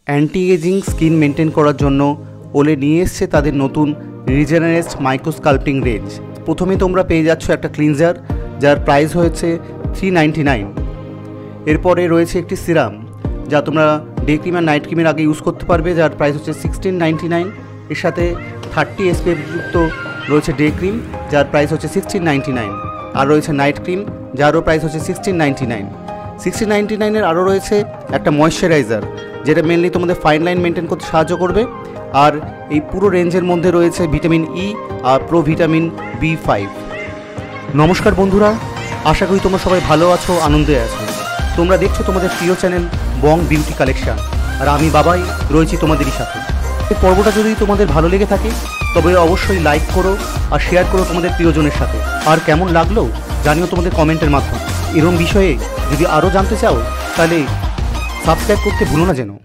Anti ageing skin maintain করার জন্য ওলে নিয়ে এসছে তাদের নতুন রিজেনারেস্ট মাইক্রো স্কাল্পটিং রেঞ্জ। প্রথমে তোমরা পেয়ে যাচ্ছ একটা ক্লিনজার, যার প্রাইস হয়েছে 399। এরপরে রয়েছে একটি সিরাম, যা তোমরা ডে ক্রিম আর নাইট ক্রিমের আগে ইউজ করতে পারবে, যার প্রাইস হচ্ছে 1699। এর সাথে 30 SPF যুক্ত রয়েছে ডে ক্রিম, যার প্রাইস হচ্ছে 1699। আর রয়েছে নাইট ক্রিম, যারও প্রাইস হচ্ছে 1699। 1699-এর আরও রয়েছে একটা ময়েশ্চারাইজার, যেটা মেনলি তোমাদের ফাইন লাইন মেনটেন করতে সাহায্য করবে। আর এই পুরো রেঞ্জের মধ্যে রয়েছে ভিটামিন ই আর প্রো ভিটামিন B5। নমস্কার বন্ধুরা, আশা করি তোমরা সবাই ভালো আছো, আনন্দে আছো। তোমরা দেখছো তোমাদের প্রিয় চ্যানেল বং বিউটি কালেকশন, আর আমি বাবাই রয়েছি তোমাদেরই সাথে। এই পর্বটা যদি তোমাদের ভালো লেগে থাকে তবে অবশ্যই লাইক করো আর শেয়ার করো তোমাদের প্রিয়জনের সাথে। আর কেমন লাগলো জানিও তোমাদের কমেন্টের মাধ্যমে। এরকম বিষয়ে যদি আরও জানতে চাও তাহলে সাবস্ক্রাইব করতে ভুলো না যেন।